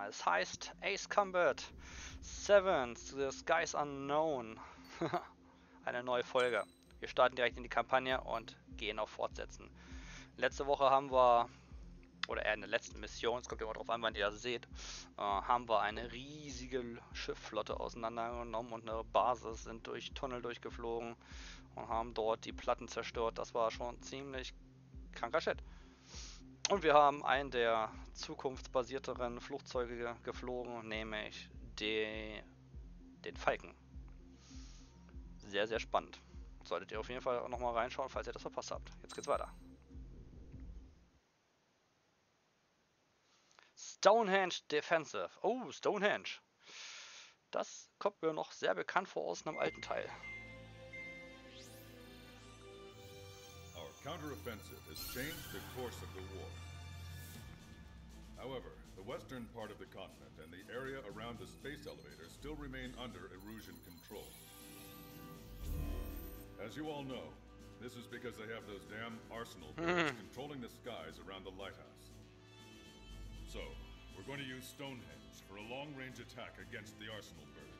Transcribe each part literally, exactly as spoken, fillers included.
Es heißt Ace Combat sieben, The Skies Unknown. Eine neue Folge. Wir starten direkt in die Kampagne und gehen auf Fortsetzen. Letzte Woche haben wir, oder eher in der letzten Mission, es kommt immer darauf an, wann ihr das seht, äh, haben wir eine riesige Schiffflotte auseinandergenommen und eine Basis, sind durch Tunnel durchgeflogen und haben dort die Platten zerstört. Das war schon ziemlich kranker Shit. Und wir haben einen der zukunftsbasierteren Flugzeuge geflogen, nämlich die, den Falken. Sehr, sehr spannend. Solltet ihr auf jeden Fall auch nochmal reinschauen, falls ihr das verpasst habt. Jetzt geht's weiter. Stonehenge Defensive. Oh, Stonehenge. Das kommt mir noch sehr bekannt vor aus einem alten Teil. Our counteroffensive has changed the course of the war. However, the western part of the continent and the area around the space elevator still remain under Erusian control. As you all know, this is because they have those damn arsenal birds controlling the skies around the lighthouse. So, we're going to use Stonehenge for a long-range attack against the arsenal bird.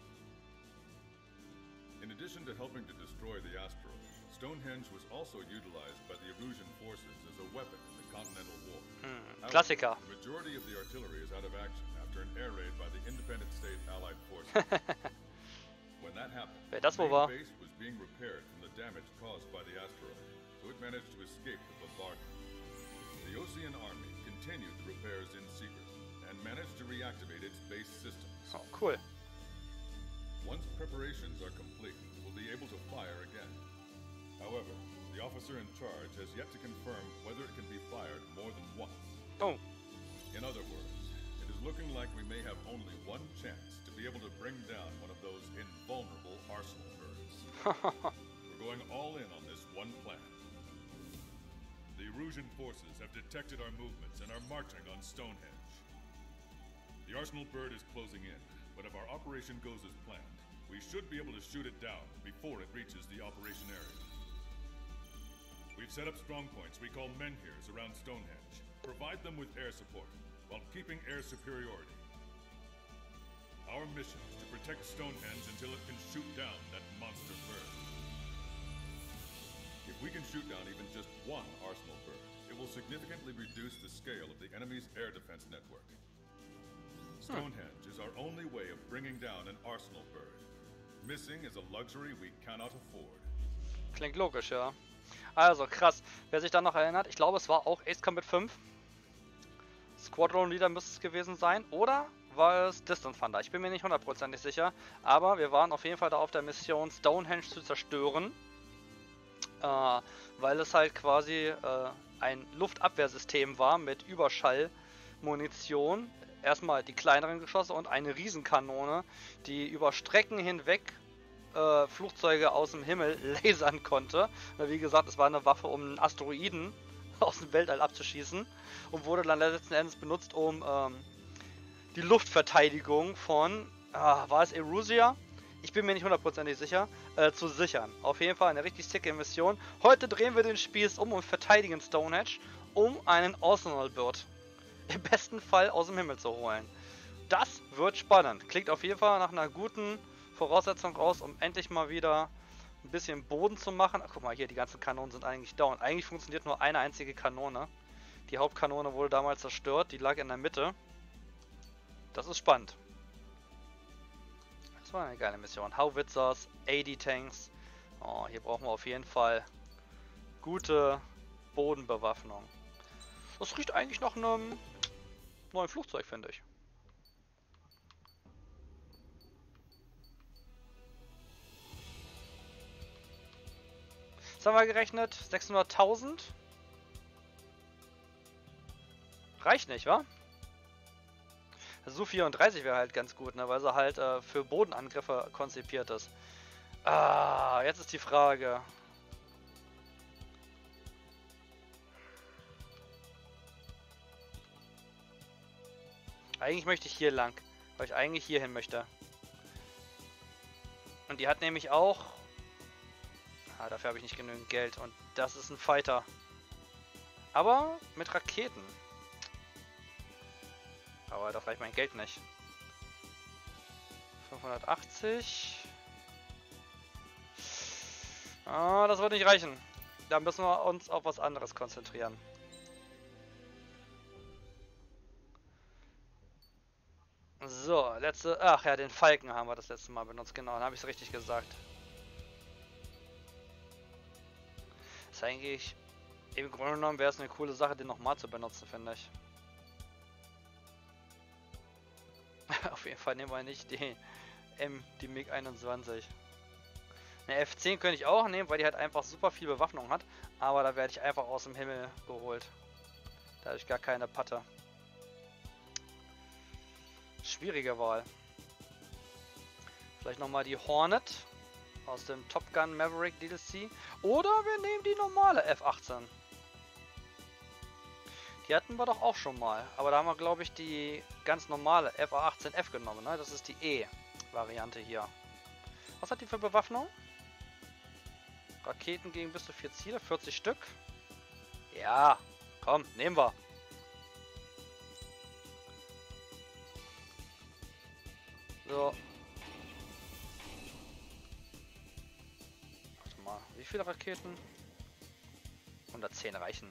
In addition to helping to destroy the asteroid, Stonehenge was also utilized by the Erusian forces as a weapon in the Continental War. Hm, However, Klassiker. the majority of the artillery is out of action after an air raid by the Independent State Allied Forces. When that happened, Wer das the wohl main war? base was being repaired from the damage caused by the asteroid, so it managed to escape the bombardment. The Ocean Army continued the repairs in secret and managed to reactivate its base systems. Oh, cool. Once preparations are complete, we'll be able to fire again. However, the officer in charge has yet to confirm whether it can be fired more than once. Oh, In other words, it is looking like we may have only one chance to be able to bring down one of those invulnerable arsenal birds. We're going all in on this one plan. The Erusian forces have detected our movements and are marching on Stonehenge. The arsenal bird is closing in, but if our operation goes as planned, we should be able to shoot it down before it reaches the operation area. We've set up strong points we call menhirs around Stonehenge. Provide them with air support, while keeping air superiority. Our mission is to protect Stonehenge until it can shoot down that monster bird. If we can shoot down even just one arsenal bird, it will significantly reduce the scale of the enemy's air defense network. Stonehenge is our only way of bringing down an arsenal bird. Missing is a luxury we cannot afford. klingt logisch, ja. Also, krass. Wer sich da noch erinnert, ich glaube, es war auch Ace Combat fünf. Squadron Leader müsste es gewesen sein. Oder war es Distant Thunder? Ich bin mir nicht hundertprozentig sicher. Aber wir waren auf jeden Fall da auf der Mission, Stonehenge zu zerstören. Äh, weil es halt quasi äh, ein Luftabwehrsystem war mit Überschallmunition. Erstmal die kleineren Geschosse und eine Riesenkanone, die über Strecken hinweg äh, Flugzeuge aus dem Himmel lasern konnte. Wie gesagt, es war eine Waffe, um einen Asteroiden aus dem Weltall abzuschießen und wurde dann letzten Endes benutzt, um ähm, die Luftverteidigung von, äh, war es Erusia? Ich bin mir nicht hundertprozentig sicher, äh, zu sichern. Auf jeden Fall eine richtig sicke Mission. Heute drehen wir den Spieß um und verteidigen Stonehenge, um einen Arsenal Bird im besten Fall aus dem Himmel zu holen. Das wird spannend. Klingt auf jeden Fall nach einer guten Voraussetzung aus, um endlich mal wieder ein bisschen Boden zu machen. Ach, guck mal hier, die ganzen Kanonen sind eigentlich down. Eigentlich funktioniert nur eine einzige Kanone. Die Hauptkanone wurde damals zerstört, die lag in der Mitte. Das ist spannend. Das war eine geile Mission. Howitzers, A D Tanks. Oh, hier brauchen wir auf jeden Fall gute Bodenbewaffnung. Das riecht eigentlich nach einem neuen Flugzeug, finde ich. Was haben wir gerechnet? sechshunderttausend? Reicht nicht, wa? Su vierunddreißig wäre halt ganz gut, ne? Weil sie halt äh, für Bodenangriffe konzipiert ist. Ah, jetzt ist die Frage. Eigentlich möchte ich hier lang, weil ich eigentlich hier hin möchte. Und die hat nämlich auch... Ah, dafür habe ich nicht genügend Geld. Und das ist ein Fighter. Aber mit Raketen. Aber das reicht mein Geld nicht. fünfhundertachtzig. Ah, das wird nicht reichen. Da müssen wir uns auf was anderes konzentrieren. So, letzte... Ach ja, den Falken haben wir das letzte Mal benutzt. Genau, dann habe ich es richtig gesagt. Das ist eigentlich... Im Grunde genommen wäre es eine coole Sache, den nochmal zu benutzen, finde ich. Auf jeden Fall nehmen wir nicht die M, die MiG einundzwanzig. Eine F zehn könnte ich auch nehmen, weil die halt einfach super viel Bewaffnung hat. Aber da werde ich einfach aus dem Himmel geholt. Da habe ich gar keine Patte. Schwierige Wahl. Vielleicht nochmal die Hornet aus dem Top Gun Maverick D L C. Oder wir nehmen die normale F achtzehn. Die hatten wir doch auch schon mal. Aber da haben wir, glaube ich, die ganz normale F A achtzehn F genommen. Ne? Das ist die E-Variante hier. Was hat die für Bewaffnung? Raketen gegen bis zu vier Ziele, vierzig Stück. Ja, komm, nehmen wir. So. Warte mal, wie viele Raketen? hundertzehn reichen.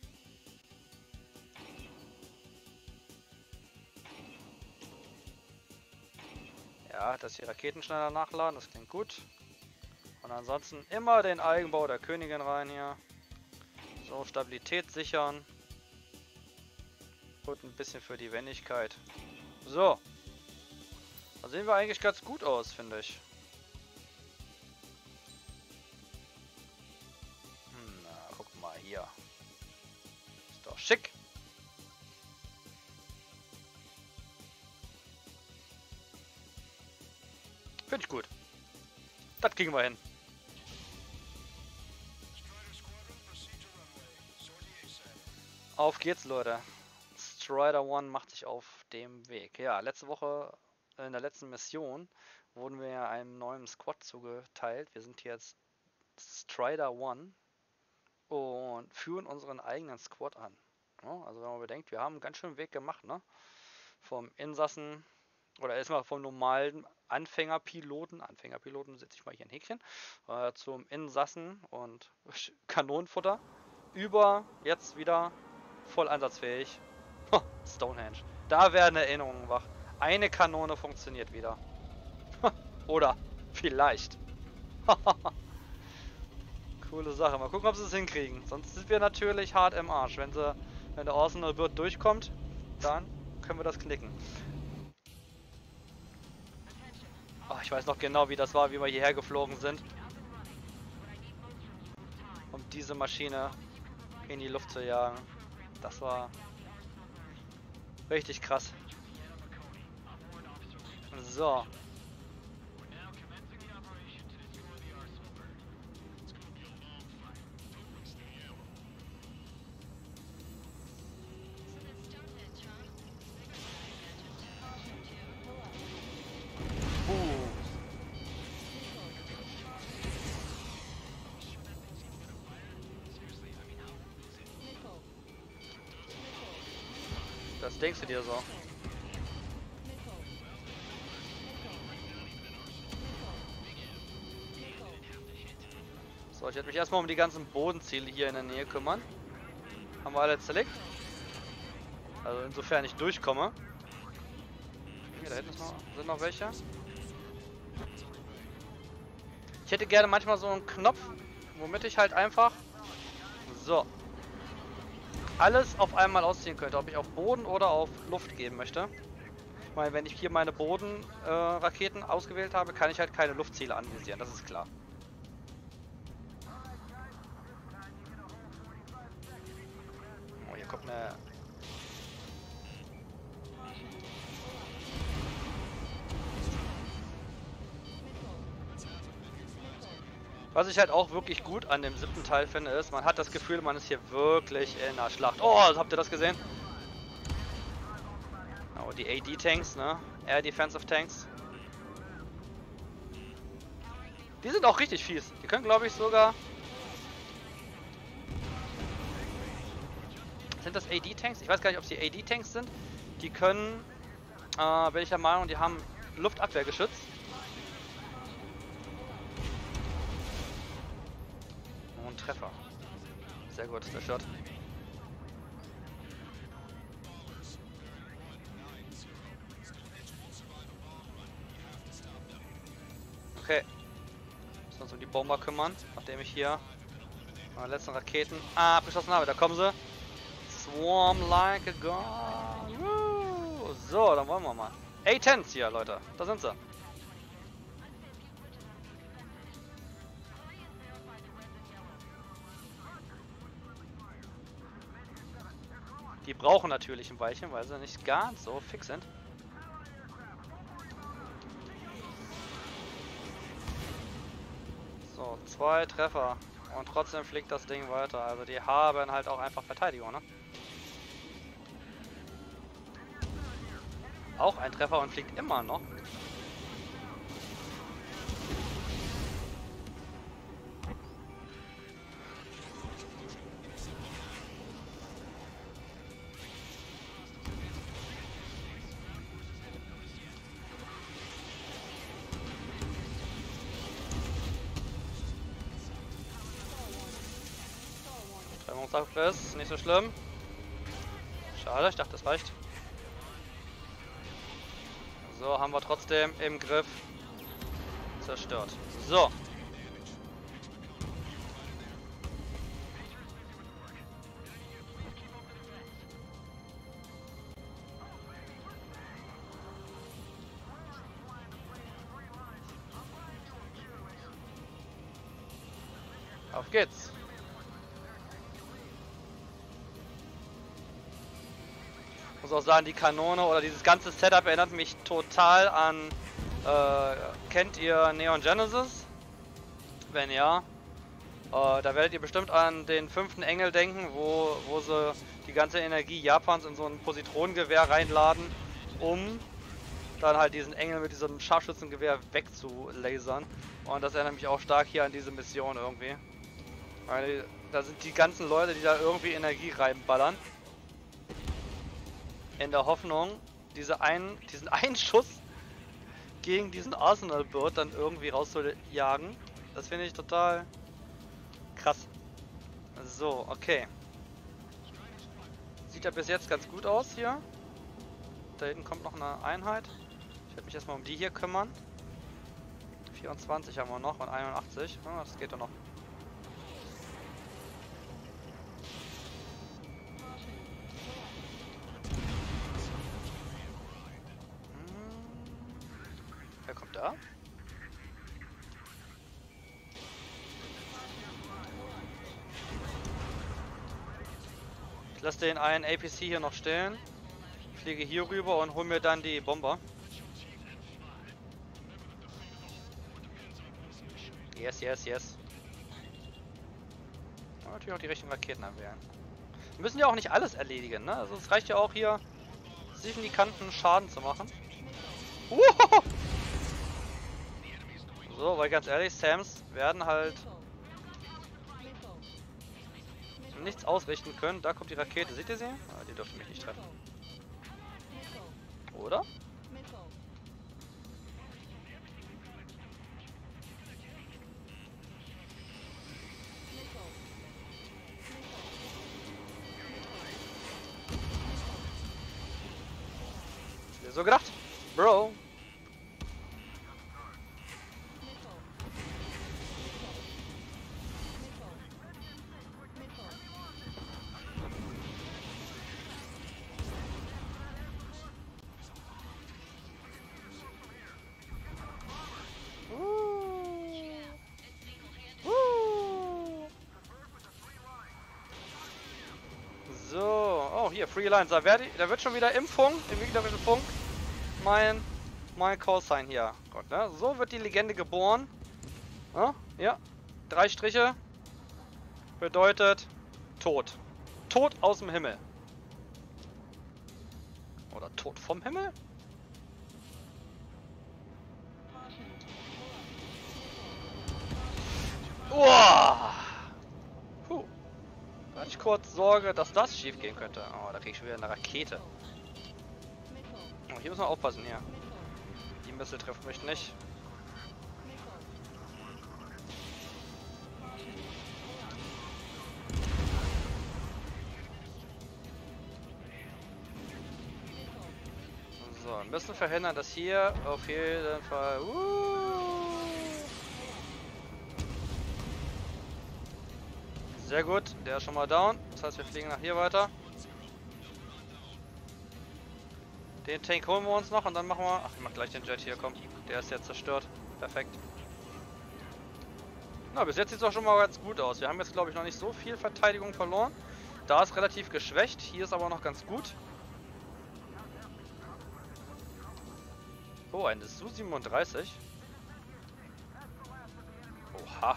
Ja, dass die Raketen schneller nachladen, das klingt gut. Und ansonsten immer den Eigenbau der Königin rein hier. So, Stabilität sichern. Und ein bisschen für die Wendigkeit. So. Da sehen wir eigentlich ganz gut aus, finde ich. Hm, na, guck mal hier. Ist doch schick. Finde ich gut. Das kriegen wir hin. Auf geht's, Leute. Strider One macht sich auf dem Weg. Ja, letzte Woche, in der letzten Mission, wurden wir ja einem neuen Squad zugeteilt. Wir sind jetzt Strider One und führen unseren eigenen Squad an. Ja, also wenn man bedenkt, wir haben einen ganz schönen Weg gemacht, ne? Vom Insassen, oder erstmal vom normalen Anfängerpiloten, Anfängerpiloten setze ich mal hier ein Häkchen, äh, zum Insassen und Kanonenfutter, über jetzt wieder voll einsatzfähig. Stonehenge. Da werden Erinnerungen wach. Eine Kanone funktioniert wieder. Oder vielleicht. Coole Sache. Mal gucken, ob sie es hinkriegen. Sonst sind wir natürlich hart im Arsch. Wenn sie, wenn der Arsenal Bird durchkommt, dann können wir das knicken. Oh, ich weiß noch genau, wie das war, wie wir hierher geflogen sind. Um diese Maschine in die Luft zu jagen. Das war richtig krass. So. Das denkst du dir so? So, ich werde mich erstmal um die ganzen Bodenziele hier in der Nähe kümmern. Haben wir alle zerlegt? Also insofern ich durchkomme. Hier, da hinten noch, sind noch welche. Ich hätte gerne manchmal so einen Knopf, womit ich halt einfach so alles auf einmal ausziehen könnte, ob ich auf Boden oder auf Luft geben möchte. Ich meine, wenn ich hier meine Bodenraketen äh, ausgewählt habe, kann ich halt keine Luftziele anvisieren, das ist klar. Oh, hier kommt eine... Was ich halt auch wirklich gut an dem siebten Teil finde, ist, man hat das Gefühl, man ist hier wirklich in einer Schlacht. Oh, habt ihr das gesehen? Oh, die A D-Tanks, ne? Air Defensive Tanks. Die sind auch richtig fies. Die können, glaube ich, sogar... Sind das A D-Tanks? Ich weiß gar nicht, ob sie A D-Tanks sind. Die können äh, bin ich der Meinung, die haben Luftabwehrgeschütz. Und Treffer. Sehr gut, der Shot. Okay. Müssen uns um die Bomber kümmern, nachdem ich hier meine letzten Raketen ah, abgeschossen habe. Da kommen sie. Swarm like a god. Woo. So, dann wollen wir mal. A zehns hier, Leute. Da sind sie. Die brauchen natürlich ein Weilchen, weil sie nicht ganz so fix sind. So, zwei Treffer. Und trotzdem fliegt das Ding weiter. Also die haben halt auch einfach Verteidigung, ne? Auch ein Treffer und fliegt immer noch. Trennungsabriss, nicht so schlimm. Schade, ich dachte, das reicht. So, haben wir trotzdem im Griff. Zerstört. So. Auf geht's. Ich muss auch sagen, die Kanone oder dieses ganze Setup erinnert mich total an, äh, kennt ihr Neon Genesis? Wenn ja, äh, da werdet ihr bestimmt an den fünften Engel denken, wo, wo sie die ganze Energie Japans in so ein Positronengewehr reinladen, um dann halt diesen Engel mit diesem Scharfschützengewehr wegzulasern. Und das erinnert mich auch stark hier an diese Mission irgendwie. Weil da sind die ganzen Leute, die da irgendwie Energie reinballern. In der Hoffnung, diese einen, diesen einen Schuss gegen diesen Arsenal Bird dann irgendwie rauszujagen. Das finde ich total krass. So, okay. Sieht ja bis jetzt ganz gut aus hier. Da hinten kommt noch eine Einheit. Ich werde mich erstmal um die hier kümmern. vierundzwanzig haben wir noch und einundachtzig. Ah, das geht doch noch. Wer kommt da? Ich lasse den einen A P C hier noch stehen. Fliege hier rüber und hole mir dann die Bomber. Yes, yes, yes. Und natürlich auch die richtigen Raketen anwählen. Wir müssen ja auch nicht alles erledigen, ne? Also es reicht ja auch hier, signifikanten Schaden zu machen. Uhuhu. So, weil ganz ehrlich, Sams werden halt nichts ausrichten können. Da kommt die Rakete, seht ihr sie? Ah, die dürfte mich nicht treffen. Oder? Ist mir so gedacht. Bro. Hier, Free Lines, da, werd ich, da wird schon wieder im Funk, im gegnerischen Funk, mein, mein Callsign hier. Gott, ne? So wird die Legende geboren. Ja, ja, drei Striche bedeutet Tod. Tod aus dem Himmel. Oder Tod vom Himmel? Uah. Puh. Da hatte ich kurz Sorge, dass das schief gehen könnte. Oh, da krieg ich schon wieder eine Rakete. hier müssen wir aufpassen hier. Die Missile treffen mich nicht. So, wir müssen verhindern, dass hier auf jeden Fall... Uh, sehr gut, der ist schon mal down. Das heißt, wir fliegen nach hier weiter. Den Tank holen wir uns noch und dann machen wir... Ach, ich mach gleich den Jet hier, komm. Der ist jetzt zerstört. Perfekt. Na, bis jetzt sieht es auch schon mal ganz gut aus. Wir haben jetzt, glaube ich, noch nicht so viel Verteidigung verloren. Da ist relativ geschwächt. Hier ist aber noch ganz gut. Oh, ein S U siebenunddreißig. Oha.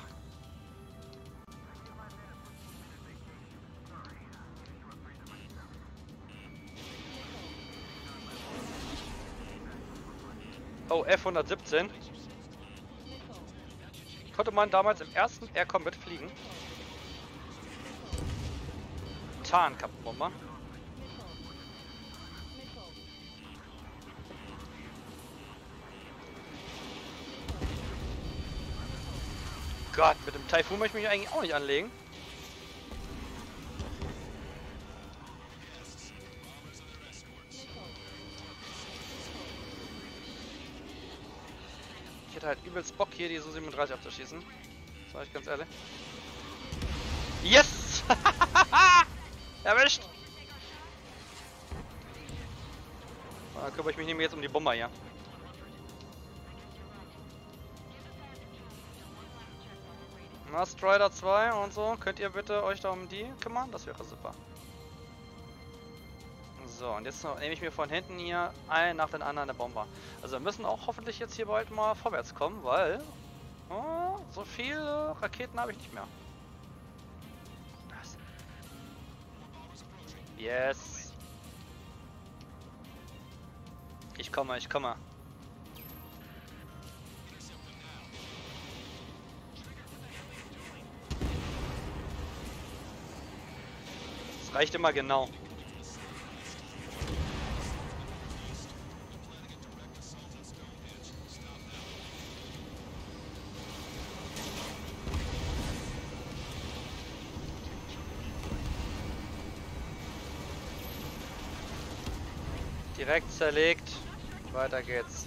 Oh, F hundertsiebzehn. Konnte man damals im ersten Air Combat fliegen. Tarnkappenbomber. Gott, mit dem Taifun möchte ich mich eigentlich auch nicht anlegen. Ich hätte halt übelst Bock hier die S U siebenunddreißig abzuschießen. Sag ich ganz ehrlich. Yes! Erwischt! Da kümmere ich mich nämlich jetzt um die Bomber hier. Na, Strider zwei und so, könnt ihr bitte euch da um die kümmern? Das wäre super. So, und jetzt nehme ich mir von hinten hier einen nach den anderen der Bomber. Also wir müssen auch hoffentlich jetzt hier bald mal vorwärts kommen, weil oh, so viele Raketen habe ich nicht mehr. Das. Yes. Ich komme, ich komme. Das reicht immer genau. Direkt zerlegt. Weiter geht's.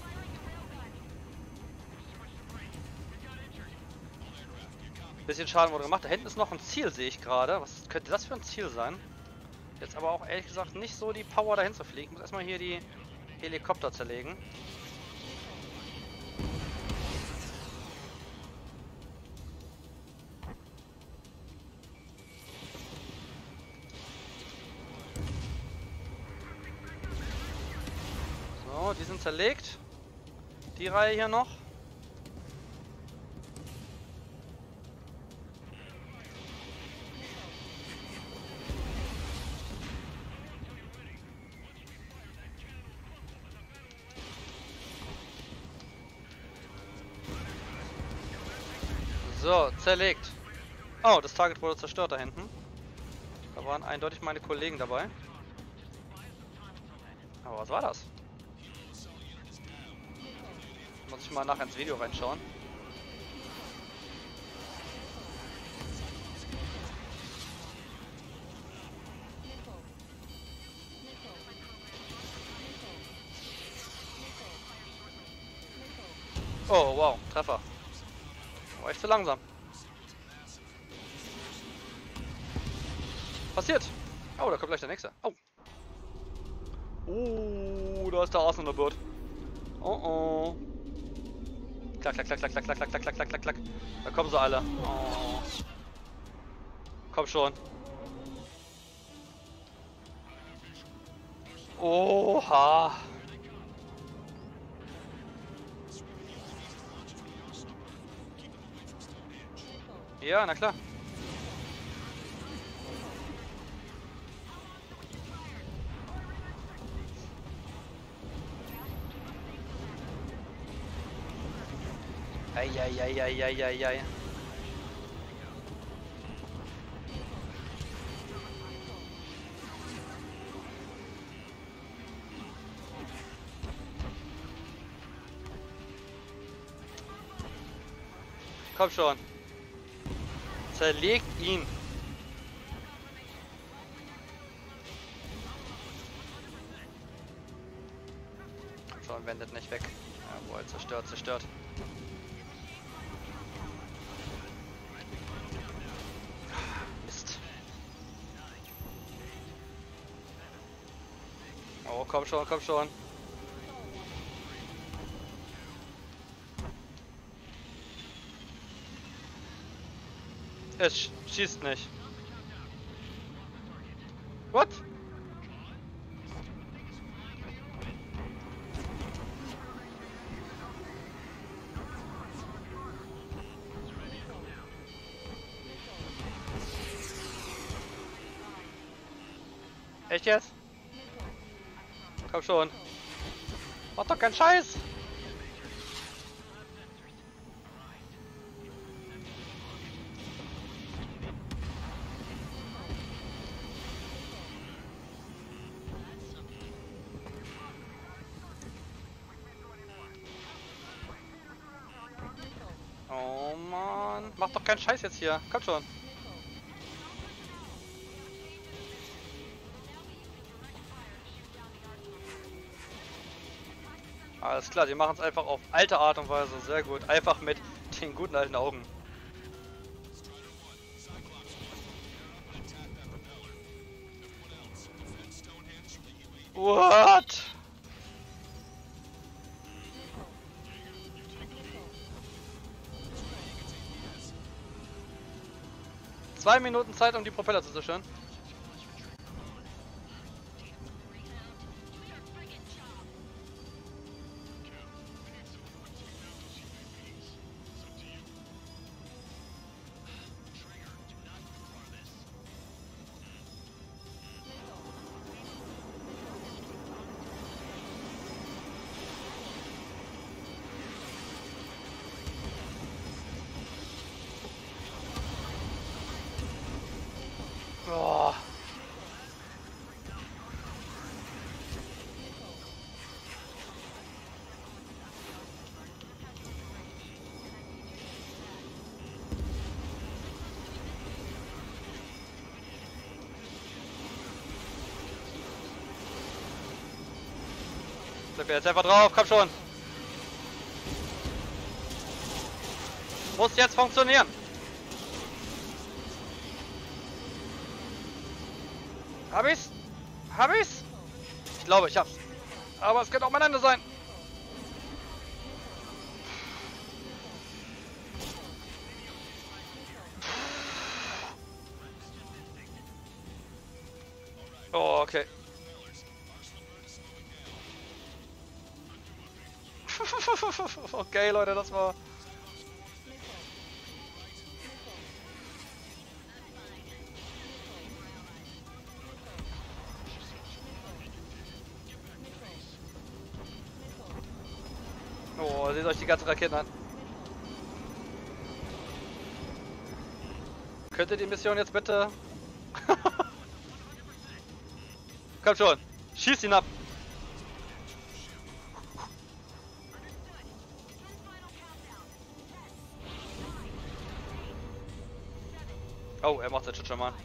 Bisschen Schaden wurde gemacht. Da hinten ist noch ein Ziel, sehe ich gerade. Was könnte das für ein Ziel sein? Jetzt aber auch ehrlich gesagt nicht so die Power dahin zu fliegen. Ich muss erstmal hier die Helikopter zerlegen. So, die sind zerlegt. Die Reihe hier noch. So, zerlegt. Oh, das Target wurde zerstört da hinten. Da waren eindeutig meine Kollegen dabei. Aber was war das? Muss ich mal nachher ins Video reinschauen. Oh, wow, Treffer. War echt zu langsam. Passiert. Oh, da kommt gleich der nächste. Oh. Oh, da ist der Arsenal Bird. Oh oh. Klack, klack, klack, klack, klack, klack, klack, klack, klack, klack, klack. Da kommen sie alle. Oh. Komm schon. Oha. Ja, na klar. Eieieiei. Komm schon. Zerlegt ihn. Komm schon, wendet nicht weg. Jawohl, zerstört, zerstört. Mist. Oh, komm schon, komm schon. Es sch schießt nicht. What? Echt jetzt? Komm schon. Mach doch keinen Scheiß. Oh Mann. Mach doch keinen Scheiß jetzt hier. Komm schon. Alles klar, die machen es einfach auf alte Art und Weise. Sehr gut. Einfach mit den guten alten Augen. What? Zwei Minuten Zeit, um die Propeller zu zerstören. Oh. Bleib jetzt einfach drauf, komm schon. Muss jetzt funktionieren. Hab ich's? Hab ich's? Ich glaube, ich hab's. Aber es könnte auch mein Ende sein. Oh, okay. Okay, Leute, das war... Oh, seht euch die ganzen Raketen an. Könnt ihr die Mission jetzt bitte... Komm schon, schieß ihn ab. Oh, er macht das schon mal.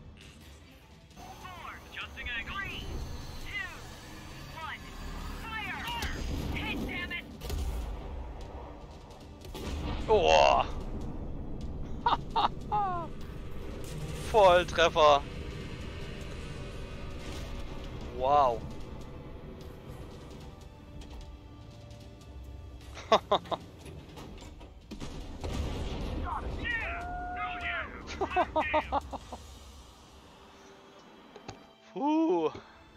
Oh. Volltreffer. Wow. Puh.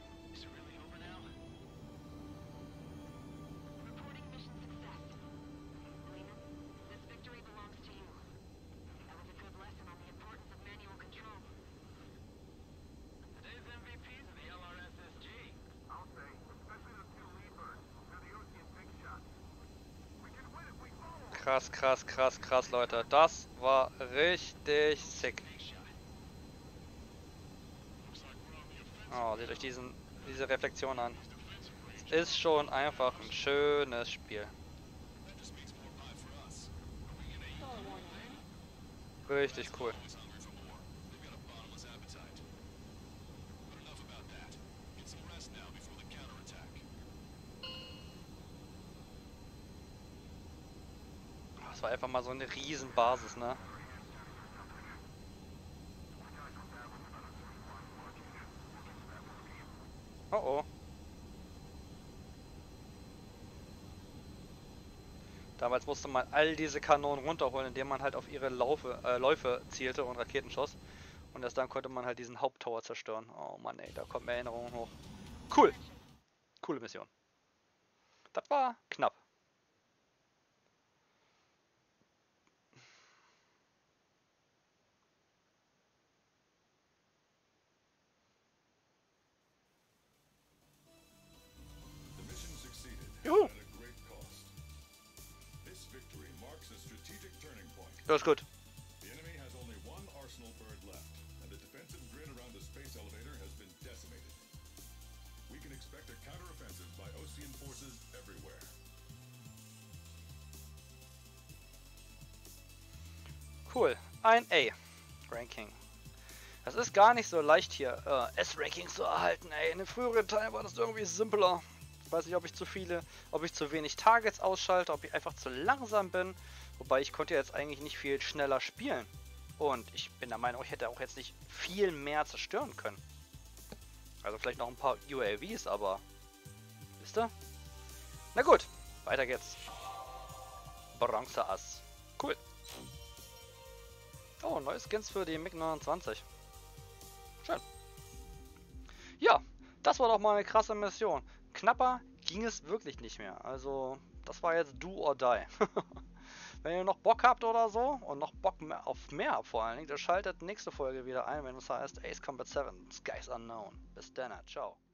Krass, krass, krass, krass, Leute. Das war richtig sick. Oh, seht euch diesen, diese Reflexion an. Es ist schon einfach ein schönes Spiel. Richtig cool. Das war einfach mal so eine riesen Basis, ne? Oh oh. Damals musste man all diese Kanonen runterholen, indem man halt auf ihre Laufe, äh, Läufe zielte und Raketen schoss. Und erst dann konnte man halt diesen Haupttower zerstören. Oh Mann, ey, da kommen Erinnerungen hoch. Cool. Coole Mission. Das war knapp. Juhu. Das ist gut. Cool. Ein A-Ranking. Das ist gar nicht so leicht hier, äh, S-Rankings zu erhalten, ey. In den früheren Teilen war das irgendwie simpler. Ich weiß nicht, ob ich zu viele, ob ich zu wenig Targets ausschalte, ob ich einfach zu langsam bin. Wobei ich konnte jetzt eigentlich nicht viel schneller spielen. Und ich bin der Meinung, ich hätte auch jetzt nicht viel mehr zerstören können. Also vielleicht noch ein paar U A Vs, aber... Wisst ihr? Na gut, weiter geht's. Bronze-Ass. Cool. Oh, neue Skins für die MiG neunundzwanzig. Schön. Ja, das war doch mal eine krasse Mission. Knapper ging es wirklich nicht mehr. Also, das war jetzt do or die. Wenn ihr noch Bock habt oder so und noch Bock mehr auf mehr vor allen Dingen, dann schaltet nächste Folge wieder ein, wenn es heißt Ace Combat sieben, Skies Unknown. Bis dann, ciao.